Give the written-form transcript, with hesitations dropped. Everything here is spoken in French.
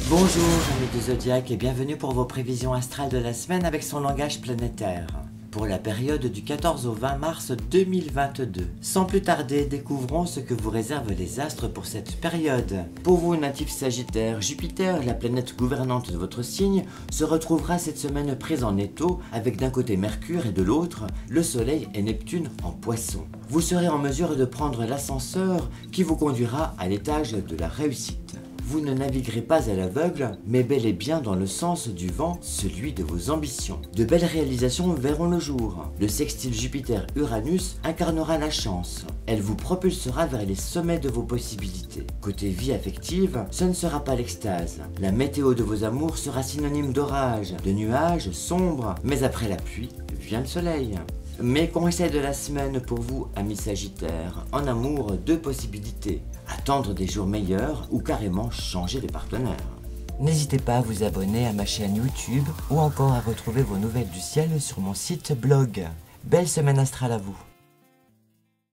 Bonjour amis du Zodiaque et bienvenue pour vos prévisions astrales de la semaine avec son langage planétaire. Pour la période du 14 au 20 mars 2022. Sans plus tarder, découvrons ce que vous réservent les astres pour cette période. Pour vous natifs Sagittaires, Jupiter, la planète gouvernante de votre signe, se retrouvera cette semaine prise en étau avec d'un côté Mercure et de l'autre le Soleil et Neptune en Poisson. Vous serez en mesure de prendre l'ascenseur qui vous conduira à l'étage de la réussite. Vous ne naviguerez pas à l'aveugle, mais bel et bien dans le sens du vent, celui de vos ambitions. De belles réalisations verront le jour. Le sextile Jupiter-Uranus incarnera la chance. Elle vous propulsera vers les sommets de vos possibilités. Côté vie affective, ce ne sera pas l'extase. La météo de vos amours sera synonyme d'orage, de nuages sombres, mais après la pluie vient le soleil. Mes conseils de la semaine pour vous, amis Sagittaires. En amour, deux possibilités. Attendre des jours meilleurs ou carrément changer de partenaire. N'hésitez pas à vous abonner à ma chaîne YouTube ou encore à retrouver vos nouvelles du ciel sur mon site blog. Belle semaine astrale à vous.